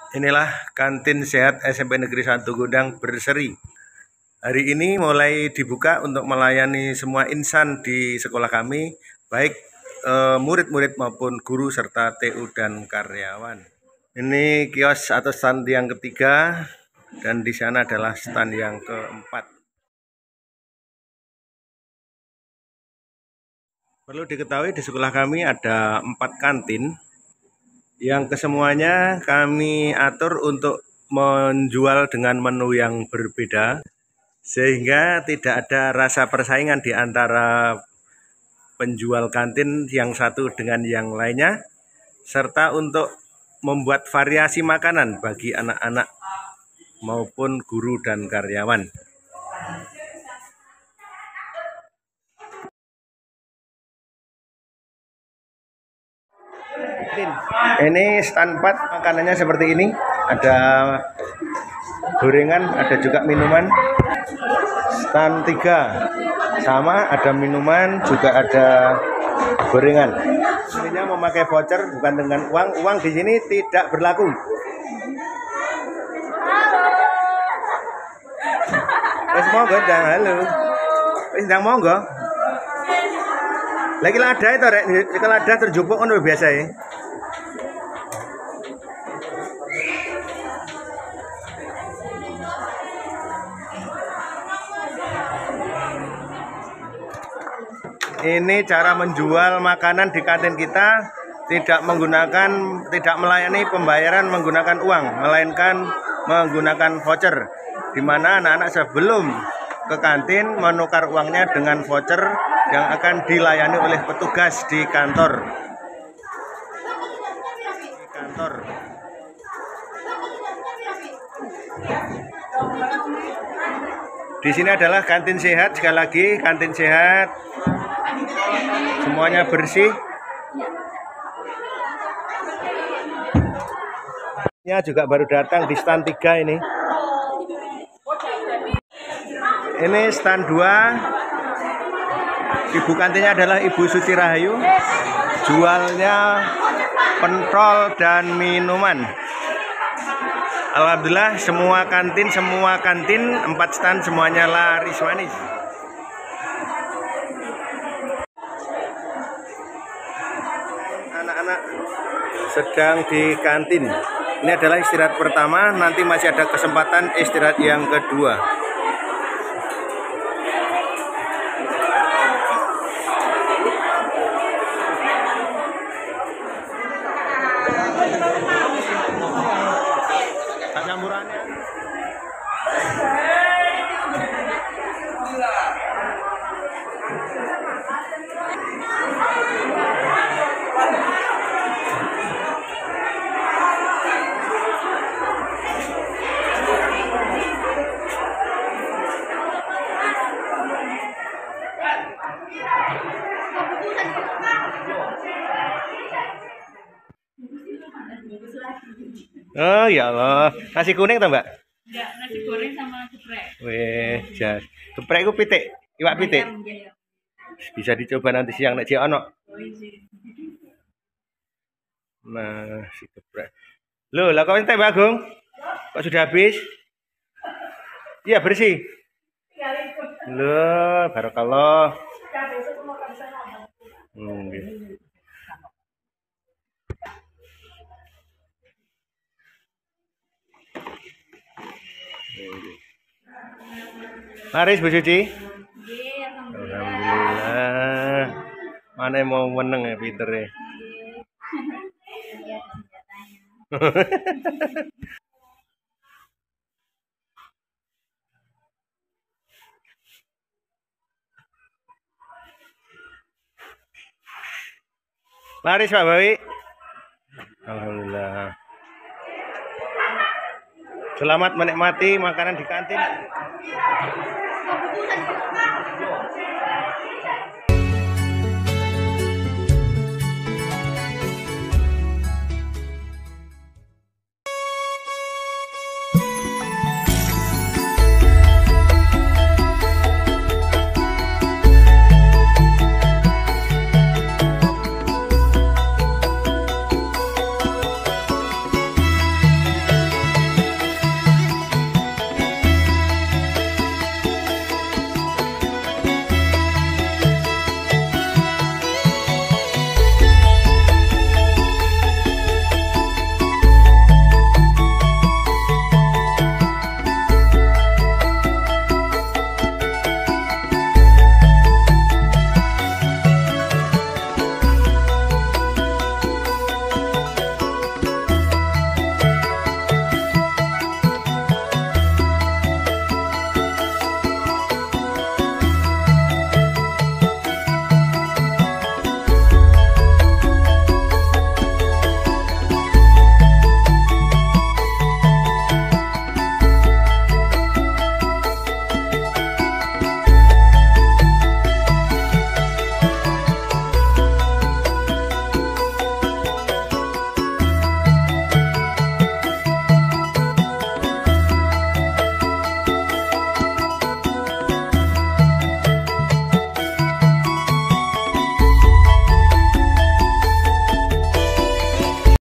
Inilah kantin sehat SMP Negeri 1 Gondang Berseri. Hari ini mulai dibuka untuk melayani semua insan di sekolah kami, baik murid-murid maupun guru serta TU dan karyawan. Ini kios atau stand yang ketiga dan di sana adalah stand yang keempat. Perlu diketahui di sekolah kami ada 4 kantin yang kesemuanya kami atur untuk menjual dengan menu yang berbeda sehingga tidak ada rasa persaingan di antara penjual kantin yang satu dengan yang lainnya, serta untuk membuat variasi makanan bagi anak-anak maupun guru dan karyawan. Ini stand 4 makanannya seperti ini. Ada gorengan, ada juga minuman. Stand 3 sama, ada minuman, juga ada gorengan. Ini memakai voucher bukan dengan uang. Uang di sini tidak berlaku. Wis monggo ndang halo. Wis ndang monggo. Lagi ada itu rek, kalau ada terjupuk kan biasa ya. Ini cara menjual makanan di kantin kita, tidak melayani pembayaran menggunakan uang, melainkan menggunakan voucher, di mana anak-anak sebelum ke kantin menukar uangnya dengan voucher yang akan dilayani oleh petugas di kantor. Di sini adalah kantin sehat, sekali lagi kantin sehat. Semuanya bersih. Ya juga baru datang di stand 3 ini. Ini stand 2. Ibu kantinnya adalah Ibu Suci Rahayu. Jualnya pentol dan minuman. Alhamdulillah semua kantin 4 stand semuanya laris manis. Anak-anak sedang di kantin. Ini adalah istirahat pertama, nanti masih ada kesempatan istirahat yang kedua. Campurannya. Oh ya Allah, nasi kuning toh Mbak? Enggak, nasi goreng sama geprek. Weh, jas. Geprek ku pitik, iwak pitik. Bisa dicoba nanti siang nek jek ono. Nah, si geprek. Loh, lah kau ente Mbak Agung? Kok sudah habis? Iya, bersih. Loh, barakallah. Nggih. Laris Bu Suci? Alhamdulillah. Mana yang mau menang ya Peter ya? Laris Pak Bawi? Alhamdulillah. Selamat menikmati makanan di kantin.